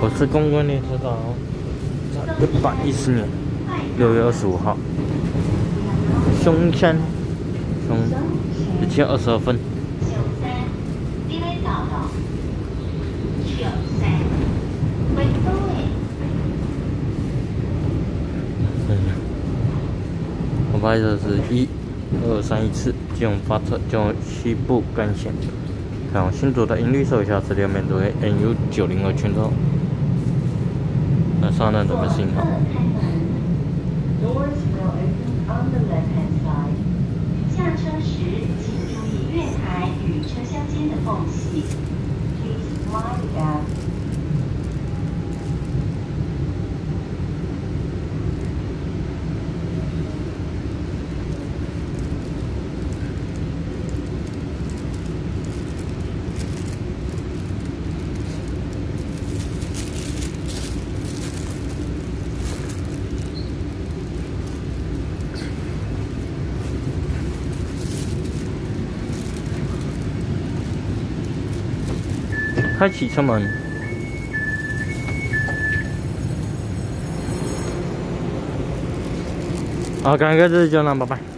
我是公关列车长，在110年6月25号，松山，17时22分。我拍的是1231次基隆发车，基隆西部干线。看新竹的音律手下是两边都会 NU902全车。那上岸准备信号。 下车时请注意月台与车厢间的缝隙。Please mind the gap. 开启车门。好，感谢各位，就这样，拜拜。